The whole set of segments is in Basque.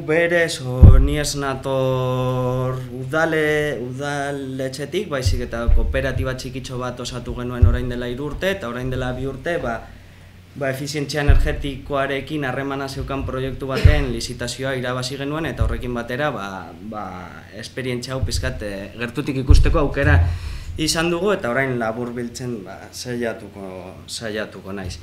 berez, ni ez nator udaletxetik, baizik eta kooperatiba txikitxo bat osatu genuen orain dela 3 urte, eta orain dela 2 urte, efizientzia energetikoarekin harremana zeukan proiektu baten lizitazioa irabazi genuen, eta horrekin batera, esperientzia hau pizkat gertutik ikusteko aukera izan dugu, eta orain labur biltzen saiatuko naiz.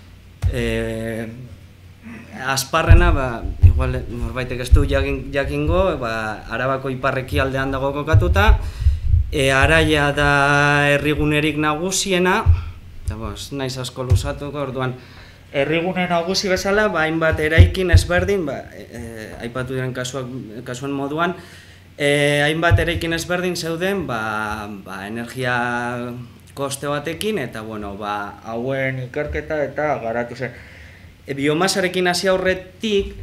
Azparrena, igual norbaitek ez du jakingo, Arabako ipar-ekialdean dago kokatuta, Araia da herrigunerik nagusiena, eta naiz asko luzatuko, orduan herrigune nagusi bezala, hainbat eraikin ezberdin, aipatu diren kasuen moduan, hainbat eraikin ezberdin zeuden energia koste batekin, eta hauen ikerketa eta garatu zen. Biomasarekin hasi aurretik,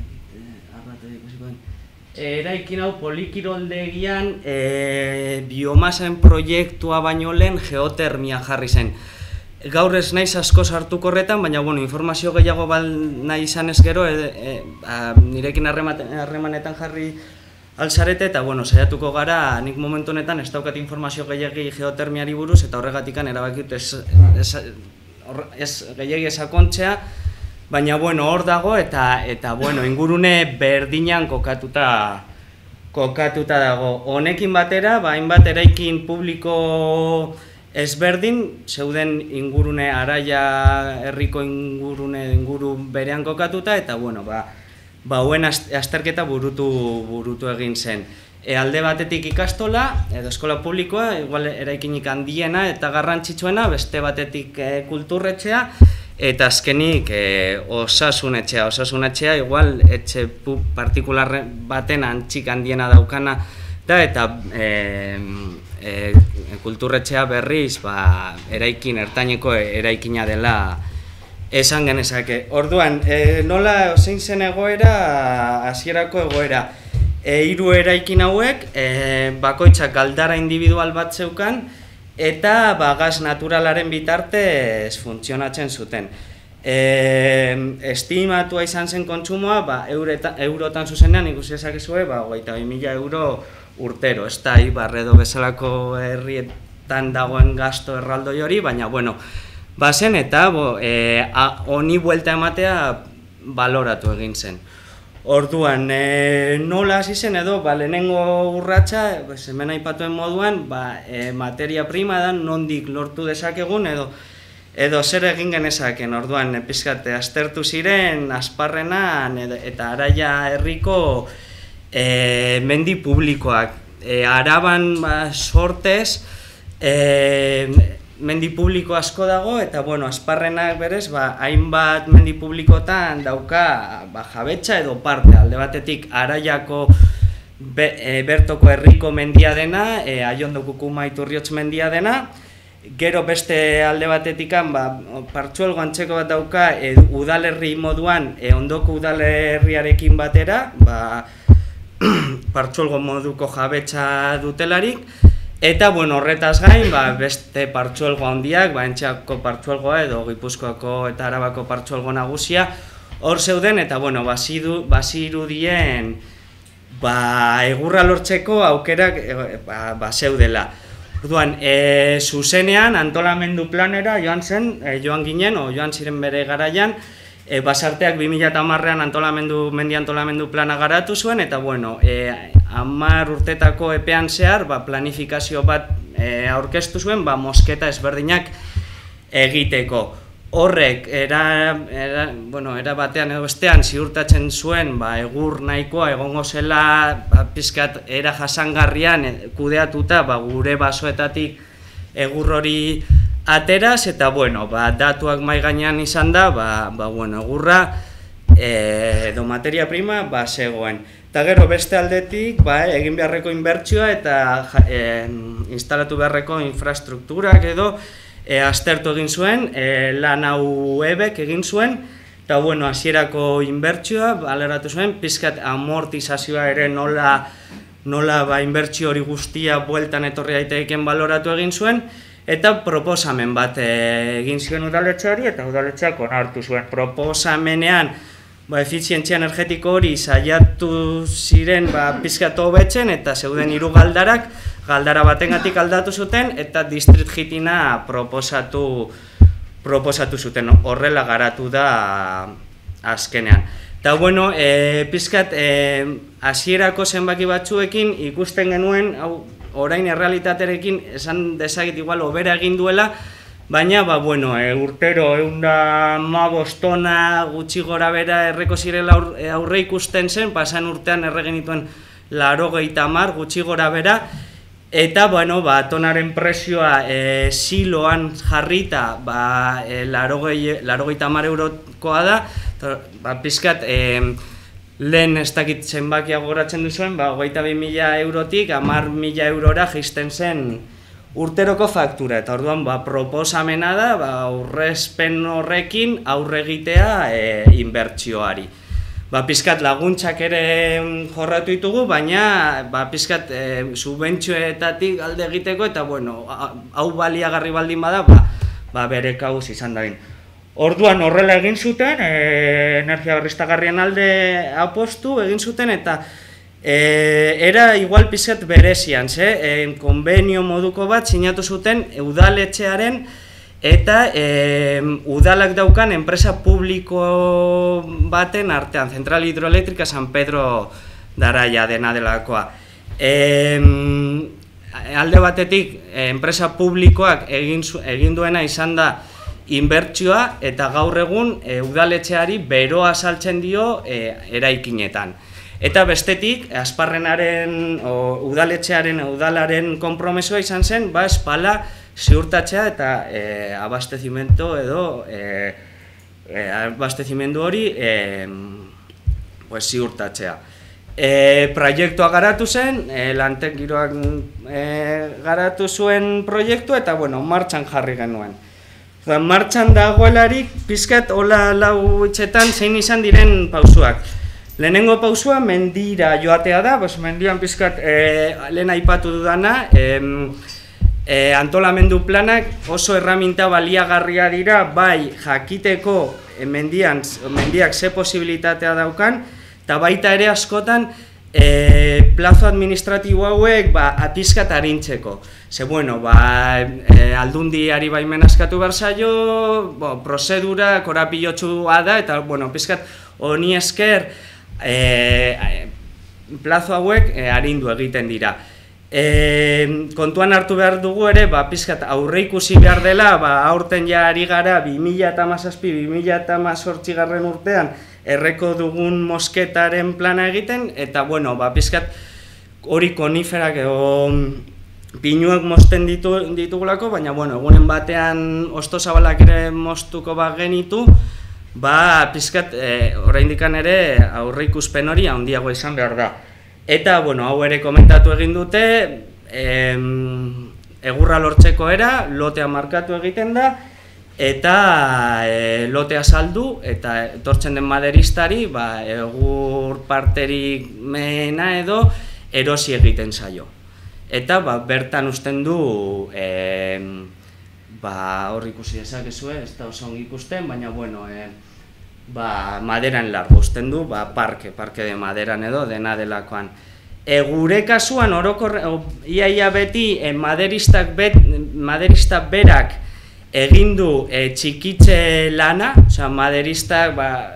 eraikin hau polikiroldegian biomasen proiektua baino lehen geotermia jarri zen. Gaur ez naiz asko sartuko horretan, baina informazio gehiago nahi izan ez gero, nirekin harremanetan jarri alzarete, eta saiatuko gara, nik momentu honetan ez daukat informazio gehiagi geotermiari buruz, eta horregatikan erabakit ez gehiagi esakontzea, baina hor dago, eta ingurune berdinan kokatuta dago. Honekin batera, hainbat eraikin publiko ezberdin, zeuden ingurune Araia herriko inguru berean kokatuta, eta hauen azterketa burutu egin zen. Alde batetik ikastola, edo eskola publikoa, igual eraikinik handiena eta garrantzitsuena, beste batetik kulturretxea, eta azkenik osasunetxea, igual etxe partikular baten antzik handiena daukana da, eta kulturretxea berriz eraikin ertaineko eraikina dela esan genezake. Orduan, nola zein zen egoera, hasierako egoera, 3 eraikin hauek, bakoitzak galdara individual bat zeukan, eta gas naturalaren bitartez funtzionatzen zuten. Estimatua izan zen kontsumoa, eurotan zuzenean ikusi ezakezue, 22.000 euro urtero. Ez da, Ibar edo bezalako herrietan dagoen gasto erraldoi hori, baina, bazen eta honi buelta ematea baloratu egin zen. Orduan, nola hasi zen edo, lehenengo urratsa, hemen aipatuen moduan, materia prima da, nondik lortu dezakegun edo zer egin genezaken. Orduan, pizkat aztertu ziren Azparrenan eta Araia herriko mendi publikoak. Araban sortez, mendi publiko asko dago, eta Azparrenak berez, hainbat mendi publikotan dauka jabetza edo parte. Alde batetik Araiako bertoko herriko mendia dena, Aiondo Kukuma Iturriotz mendia dena, gero beste alde batetikan Partzuelgo antzeko bat dauka udalerri moduan, ondoko udalerriarekin batera, Partzuelgo moduko jabetza dutelarik, eta horretaz gain, beste Partzuelgo handiak, Entxako Partzuelgoa edo Gipuzkoako eta Arabako Partzuelgo nagusia hor zeuden, eta bazirudien egurra lortzeko aukerak zeudela. Orduan, zuzenean antolamendu planera joan ziren bere garaian, Basarteak 2010an mendi antolamendu plana garatu zuen, eta 10 urtetako epean zehar planifikazio bat aurkeztu zuen mosketa ezberdinak egiteko. Horrek, era batean edo bestean ziurtatzen zuen egur nahikoa egongo zela pizkat era jasangarrian kudeatuta gure basoetatik egur hori ateraz, eta datuak mahai gainean izan da, egurra edo materia prima zegoen. Eta gero beste aldetik egin beharreko inbertsioa eta instalatu beharreko infrastrukturak edo aztertu egin zuen, lan hau ebek egin zuen, eta hasierako inbertsioa baleratu zuen, pizkat amortizazioa ere nola inbertsio hori guztia bueltan etorri daiteken baloratu egin zuen, eta proposamen bat egin zuen udaletxeari, eta udaletxeak onartu zuen. Proposamenean efizientzia energetiko hori saiatu ziren pizkat hobetzen eta zeuden 3 galdarak, galdara batengatik aldatu zuten eta district heatinga proposatu zuten, horrela garatu da azkenean. Eta bueno, pizkat hasierako zenbaki batzuekin ikusten genuen, orain errealitaterekin esan dezaket igual hobera egin duela, baina, urtero 115 tona gutxi gora bera erreko zirela aurre ikusten zen, pasan urtean erre genituen 80 gutxi gora bera, eta, tonaren presioa siloan jarrita 80 eurokoa da, pizkat, lehen ez dakit zenbakia gogoratzen duzuen, 22.000 eurotik 10.000 eurora jaisten zen urteroko faktura, eta orduan proposamena da aurrezpen horrekin aurre egitea inbertsioari. Pizkat laguntzak ere jorratu ditugu, baina pizkat subentzioetatik alde egiteko, eta hau baliagarri baldin bada, bere kauz izan dadin. Orduan horrela egin zuten, energia berriztagarrien alde apostu egin zuten, eta era igual pizkat berezian, konbenio moduko bat sinatu zuten udaletxearen eta udalak daukan enpresa publiko baten artean, Zentral Hidroelektrika San Pedro Daraia dena delakoa. Alde batetik, enpresa publikoak egin duena izan da inbertsioa eta gaur egun udaletxeari beroa saltzen dio eraikinetan. Eta bestetik, Asparrenaren, udaletxearen, udalaren konpromesoa izan zen, espala ziurtatzea eta abastezimendu hori ziurtatzea. Proiektua garatu zen, Lantek Giroak garatu zuen proiektu eta martxan jarri genuen. Martxan dagoelarik, pizkat hola lau hitzetan zein izan diren pausuak. Lehenengo pausua mendira joatea da, mendian pizkat lehen aipatu dudana, antolamendu planak oso erraminta baliagarria dira, bai jakiteko mendiak ze posibilitatea daukan, eta baita ere askotan plazo administratibo hauek pizkat arintzeko. Ze aldundiari baimen askatu behar zaio, prozedura korapilotsua da, eta pizkat honi esker plazo hauek arindu egiten dira. Kontuan hartu behar dugu ere, pizkat aurre ikusi behar dela, aurten ja ari gara 2017-2018 urtean erreko dugun mosketaren plana egiten, eta pizkat hori koniferak pinuak mozten ditugulako, baina egunen batean hostozabalak ere moztuko genitu, pizkat oraindikan ere aurre ikuspen hori handiago izan behar da. Eta, hau ere komentatu egin dute, egurra lortzeko era, lotea markatu egiten da, eta lotea saldu, eta etortzen den maderistari, egur parterik mehena edo erosi egiten zaio. Eta, bertan usten du, hor ikusi dezakezue, ez da oso ongi ikusten, baina, maderan largo usten du, parke de maderan edo dena delakoan. Gure kasuan, iaia beti, maderistak berak egin du txikitze lana, maderistak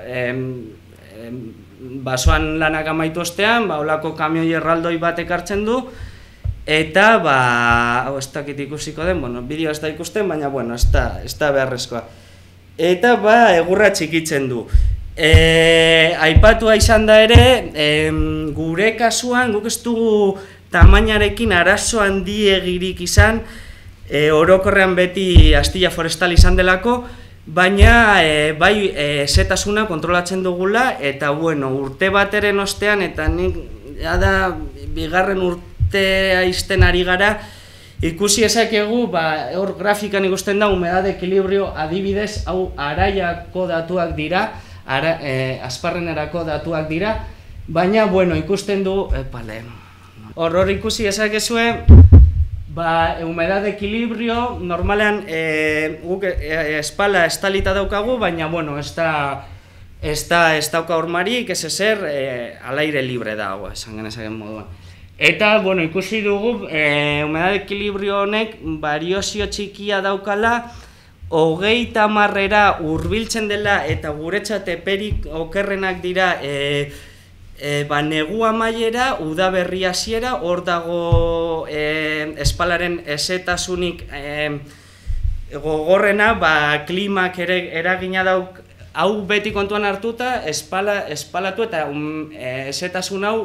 basoan lanak amaitu ostean, holako kamioi erraldoi bat ekartzen du, eta, hau ez dakit ikusiko den, bideo ez da ikusten, baina, ez da beharrezkoa. Eta, egurra txikitzen du. Aipatua izan da ere, gure kasuan, guk ez dugu tamainarekin arazo handiegirik izan, orokorrean beti astilla forestal izan delako, baina bai zetasuna kontrolatzen dugula, eta urte bateren ostean, eta nik bigarren urtea izten ari gara, ikusi ezakegu, hor grafikan ikusten da, humedade ekilibrio adibidez, hau Araiako datuak dira, Asparrenerako datuak dira, baina, ikusten du, hor ikusi ezakezue, humedade ekilibrio, normalean guk espala estalita daukagu, baina, ez da ez dauka hormarik, ez ezer, al aire libre dago, esan genezaken moduan. Eta, bueno, ikusi dugu, humedad ekilibrio honek bariozio txikia daukala, 30 hurbiltzen dela eta guretzat eperik okerrenak dira negu amaiera, udaberri hasiera, hor dago espalaren ezetasunik gogorrena, klimak ere eragina dauk, hau beti kontuan hartuta, espalatu eta ezetasun hau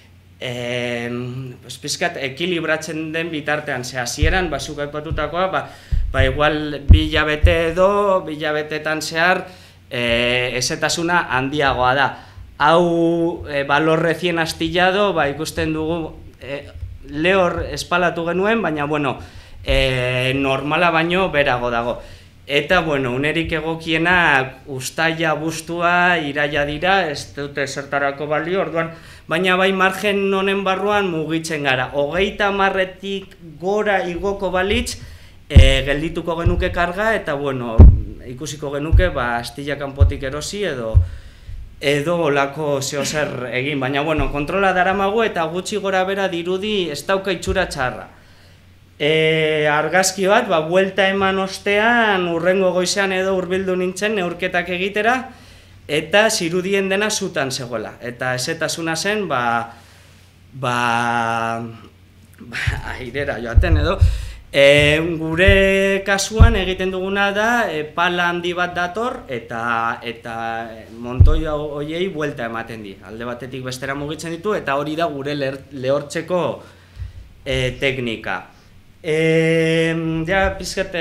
pizkat ekilibratzen den bitartean, ze hasieran, zuk aipatutakoa, igual 2 hilabete edo, 2 hilabetetan zehar, ezetasuna handiagoa da. Hau, balor recien astillado, ikusten dugu, lehor espalatu genuen, baina, bueno, normala baino berago dago. Eta, bueno, unerik egokiena uztaila, abuztua, iraila dira, ez dute zertarako balio, orduan, baina bai margen honen barruan mugitzen gara. 30-etik gora igoko balitz, geldituko genuke karga, eta, bueno, ikusiko genuke, astilla kanpotik erosi edo olako zehozer egin. Baina, bueno, kontrola daramagu eta gutxi gora bera dirudi ez dauka itxura txarra. Argazki bat, buelta eman ostean, urrengo goizean edo hurbildu nintzen neurketak egitera, eta zirudien dena zutan zegoela. Eta ezetasuna zen, airera joaten edo. Gure kasuan egiten duguna da, pala handi bat dator, eta montoi horiei buelta ematen di. Alde batetik bestera mugitzen ditu, eta hori da gure lehortzeko teknika. Pizkat,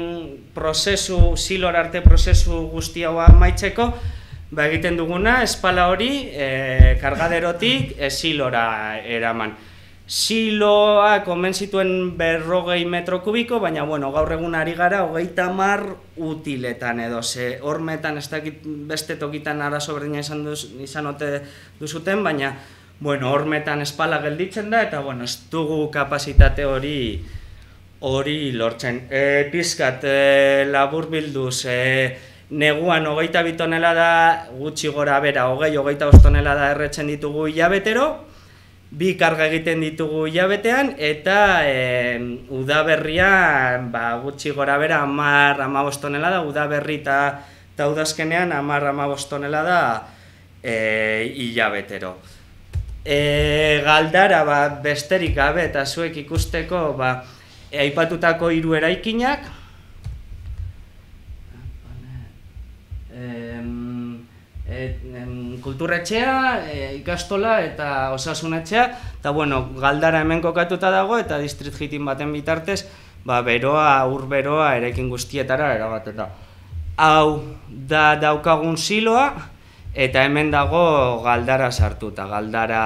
silor arte prozesu guzti hau amaitzeko, egiten duguna, espala hori, kargaderotik silora eraman. Siloa komen zituen 40 metro kubiko, baina, bueno, gaur egun ari gara 30 utiletan edo, ze hormetan ez dakit beste tokitan arazo berdina izan ote duzuten, baina, bueno, hormetan espala gelditzen da, eta, bueno, ez dugu kapasitate hori lortzen. Pizkat, labur bilduz, neguan 22 tonelada, gutxi gora bera, 20-25 tonelada erretzen ditugu hilabetero, 2 karga egiten ditugu hilabetean, eta udaberrian gutxi gora bera 10-15 tonelada, udaberri eta udazkenean 10-15 tonelada hilabetero. Galdara besterik gabe eta zuek ikusteko aipatutako 3 eraikinak, kulturetxea, ikastola eta osasunetxea, eta, bueno, Galdara hemen kokatuta dago, eta distrit hitin baten bitartez, beroa, beroa eraikin guztietara erabateta. Hau da daukagun siloa, eta hemen dago Galdara sartuta. Galdara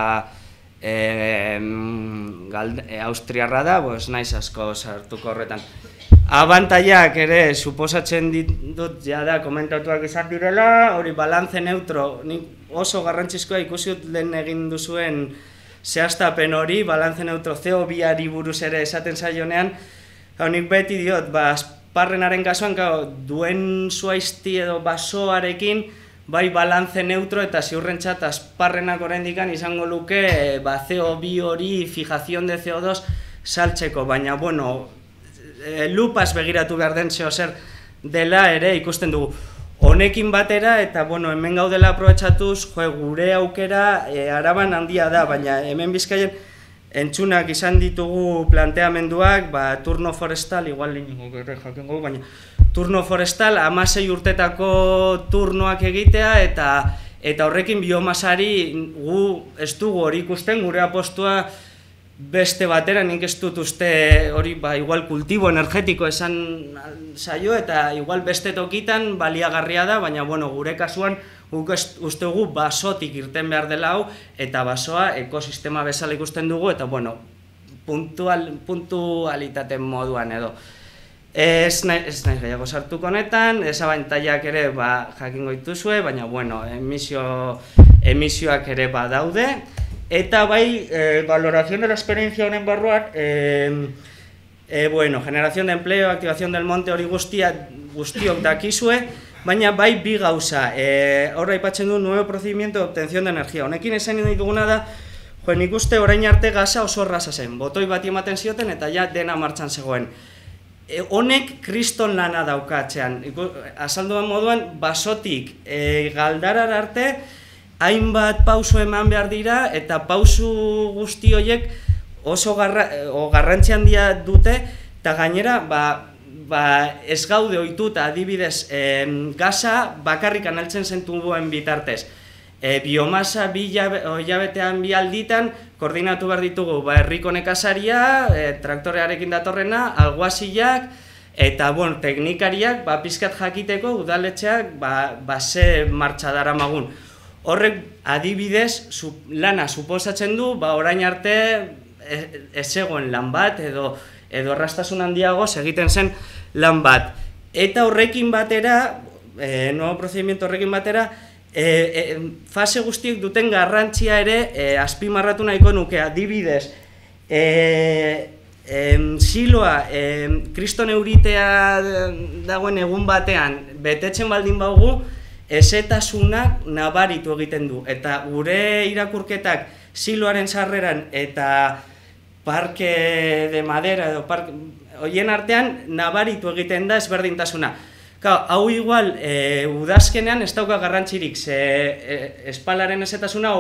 austriarra da, naiz asko sartuko horretan. Abantailak ere, suposatzen ditut jada komentatuak izan direla, hori balantze neutro, oso garrantzizkoa ikusi dut lehen egin duzuen zehaztapen hori, balantze neutro CO2-ari buruz ere esaten zaionean, nik beti diot, asparrenaren kasuan, duen zuaizti edo basoarekin, bai balantze neutro eta ziurrentzat asparrenak oraindik izango luke CO2 hori, fijazion de CO2 saltzeko, baina, bueno, lupaz begiratu behar den zehozer dela ere ikusten dugu. Honekin batera, eta, bueno, hemen gaudela aprobetxatuz, gure aukera Araban handia da, baina hemen Bizkaien entzunak izan ditugu planteamenduak, turno forestal, igual liniko gure jakengo, baina turno forestal, 16 urtetako turnoak egitea, eta horrekin biomasari gu ez dugu hori ikusten, gure apostua beste batera, nik ez dut uste hori, igual kultibo energetiko esan zaio, eta igual beste tokitan baliagarria da, baina, bueno, gure kasuan guk uste dugu basotik irten behar dela hau, eta basoa ekosistema bezala ikusten dugu, eta, bueno, puntualitaten moduan edo. Ez naiz gehiago sartuko honetan, desabantailak ere jakingo dituzue, baina, bueno, emisioak ere badaude, eta bai, valoración de la experiencia honen barruan, bueno, generación de empleo, activación del monte hori guztiok dakizue, baina bai bi gauza, horra aipatzen du nuevo procedimiento de obtención de energía. Honekin esan nahi duguna da, nik uste orain arte gaza oso erraza zen, botoi bati ematen zioten eta ja dena martxan zegoen. Honek kriston lana daukatzean, azalduan moduan, basotik galdarar arte, hainbat pausu eman behar dira, eta pausu guzti horiek oso garrantzi handia dute, eta gainera, ez gaude ohituta adibidez gaza bakarrik analtzen zentuen bitartez. Biomasa hilabetean bi alditan koordinatu behar ditugu herriko nekazaria, traktorearekin datorrena, alguazilak, eta teknikariak pizkat jakiteko udaletxeak ze martxa daramagun. Horrek adibidez lana suposatzen du, orain arte ez egoen lan bat edo erraztasun handiagoz egiten zen lan bat. Eta horrekin batera, nuevo procedimiento horrekin batera, fase guztiek duten garrantzia ere azpimarratu nahiko nuke, adibidez, siloa, kriston euritea dagoen egun batean, betetzen baldin baugu, ezetasunak nabaritu egiten du. Eta gure irakurketak siloaren sarreran eta parke de madera edo horien artean nabaritu egiten da ezberdintasuna. Hau igual, udazkenean ez dauka garrantzirik, espalaren ezetasuna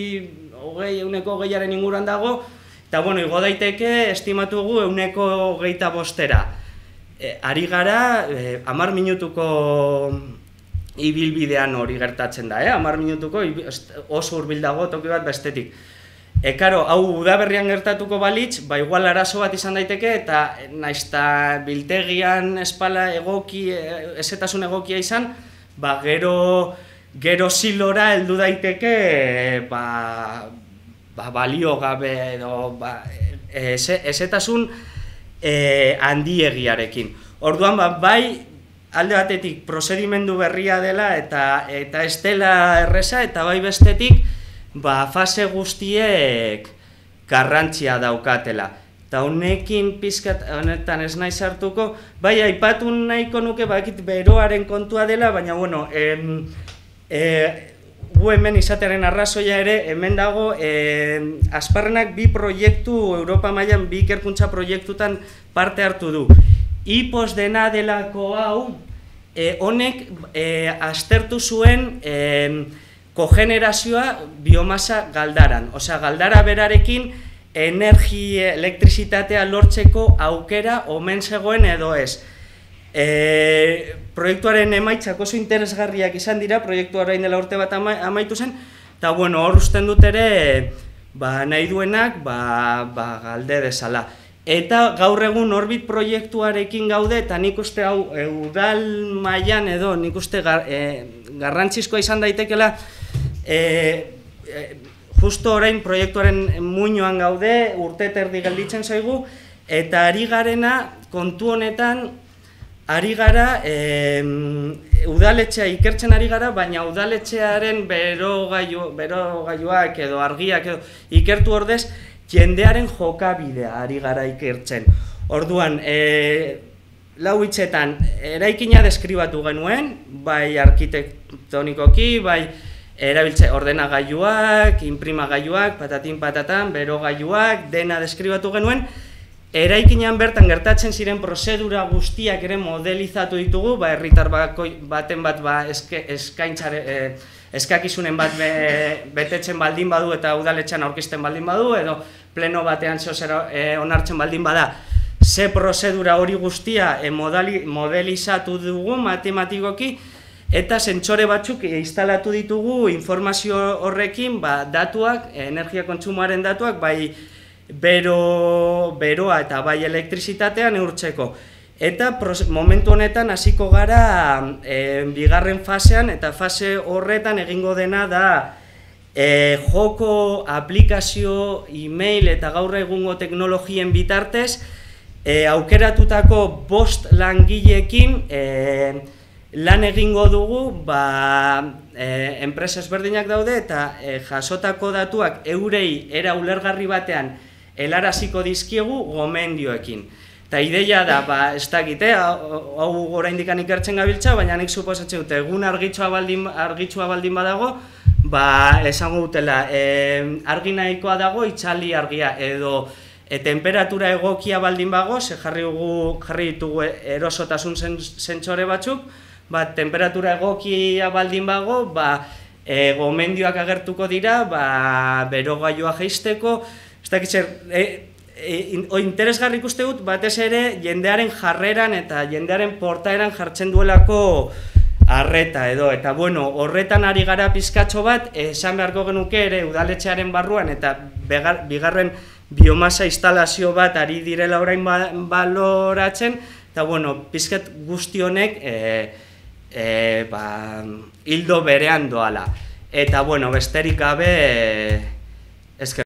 20% inguruan dago, eta igo daiteke estimatugu 125%. Ari gara, 10 minutuko ibilbidean hori gertatzen da, 10 minutuko oso hurbil dago toki bat bestetik. Hau udaberrian gertatuko balitz, igual arazo bat izan daiteke, eta naizta biltegian espala ezetasun egokia izan, gero silora heldu daiteke balio gabe edo ezetasun handiegiarekin. Orduan, bai, alde batetik prozedimendu berria dela eta ez dela erreza, eta bai bestetik, fase guztiek garrantzia daukatela. Eta honekin pizkat, honetan ez nahi sartuko, bai aipatu nahiko nuke beroaren kontua dela, baina gu hemen izatearen arrazoia ere, hemen dago, Asparrenak bi proiektu, Europa mailan bi ikerkuntza proiektutan parte hartu du. Ipos dena delako hau, honek aztertu zuen kogenerazioa biomasa galdaran. Osea, galdara berarekin elektrizitatea lortzeko aukera omen zegoen edo ez. Proiektuaren emaitzak oso interesgarriak izan dira, proiektua orain dela urte bat amaitu zen, eta hor usten dut ere nahi duenak galde dezala. Eta gaur egun Orbit proiektuarekin gaude, eta nik uste hau udal mailan edo nik uste garrantzizkoa izan daitekela, justo orain proiektuaren muinoan gaude, urte terdi gelditzen zaigu, eta ari garena kontu honetan, ari gara, udaletxea ikertzen ari gara, baina udaletxearen berogailuak edo argiak edo ikertu ordez, jendearen jokabidea ari gara ikertzen. Orduan, lau hitzetan, eraikina deskribatu genuen, bai arkitektonikoki, bai erabiltze ordenagailuak, inprimagailuak, patatin patatan, berogailuak, dena deskribatu genuen. Eraikinean bertan gertatzen ziren prozedura guztiak ere modelizatu ditugu, herritar baten bat eskakizunen bat betetzen baldin badu eta udaletxean aurkezten baldin badu, edo pleno batean zehozera onartzen baldin bada, ze prozedura hori guztia modelizatu dugu matematikoki, eta sentsore batzuk instalatu ditugu informazio horrekin datuak, energia kontsumoaren datuak, bai beroa eta bai elektrizitatea neurtzeko. Eta momentu honetan hasiko gara bigarren fasean, eta fase horretan egingo dena da joko, aplikazio, e-mail eta gaur egungo teknologien bitartez aukeratutako 5 langileekin lan egingo dugu, enpresa ezberdinak daude eta jasotako datuak eurei era ulergarri batean helaraziko dizkiegu gomendioekin. Eta ideia da, ez dakite, hau oraindik ikertzen gabiltza, baina nik suposatzen dute, egun argitsua baldin badago, esango dutela, argi nahikoa dago, itzali argia, edo temperatura egokia baldin bago, jarri ditugu erosotasun sentsore batzuk, temperatura egokia baldin bago, gomendioak agertuko dira, berogailua jaisteko, ez dakit interesgarri ikuste dut, batez ere, jendearen jarreran eta jendearen portaeran jartzen duelako arreta edo, eta bueno, horretan ari gara pizkatxo bat, esan beharko genuke ere udaletxearen barruan eta bigarren biomasa instalazio bat ari direla orain baloratzen, eta bueno, pizkat guzti honek hildo berean doala. Eta bueno, besterik gabe,